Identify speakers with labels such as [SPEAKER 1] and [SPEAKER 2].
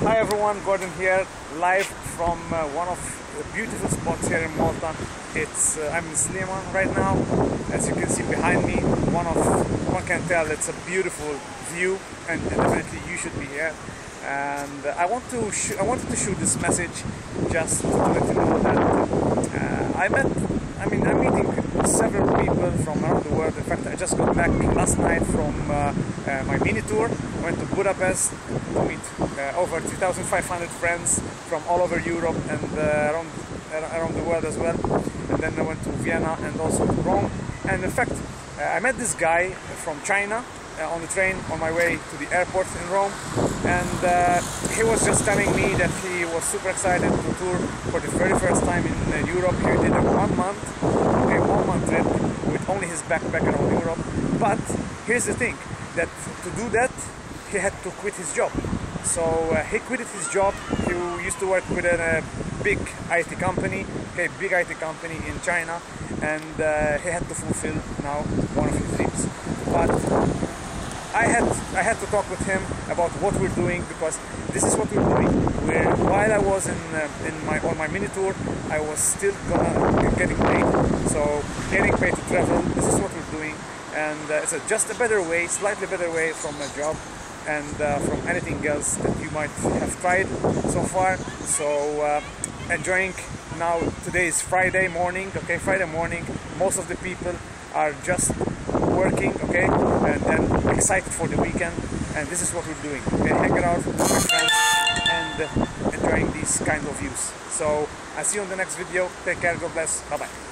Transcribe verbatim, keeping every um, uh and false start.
[SPEAKER 1] Hi everyone, Gordon here, live from uh, one of the beautiful spots here in Malta. It's uh, I'm in Sliema right now. As you can see behind me, one of one can tell it's a beautiful view, and, and definitely you should be here. And uh, I want to I wanted to shoot this message just to let you know that uh, I met. I mean, I'm meeting several people from around the world. In fact, I just got back last night from uh, uh, my mini tour. I went to Budapest to meet uh, over two thousand five hundred friends from all over Europe and uh, around around the world as well. And then I went to Vienna and also to Rome. And in fact, uh, I met this guy from China uh, on the train on my way to the airport in Rome. And uh, he was just telling me that he was super excited to tour for the very first time in uh, Europe. He did a one month, okay, one month trip with only his backpack around Europe. But here's the thing, that to do that, he had to quit his job. So uh, he quit his job. He used to work with a, a big I T company, okay, big I T company in China, and uh, he had to fulfill now one of his dreams. But I had I had to talk with him about what we're doing, because this is what we're doing. We're, while I was in uh, in my on my mini tour, I was still gonna getting paid. So getting paid to travel. This is what we're doing, and uh, it's a, just a better way, slightly better way from a job and uh, from anything else that you might have tried so far. So uh, enjoying now. Today is Friday morning. Okay, Friday morning. Most of the people are just working, okay, and then excited for the weekend, and this is what we're doing, okay, hanging out with my friends and uh, enjoying these kind of views. So I'll see you on the next video. Take care, God bless, bye bye.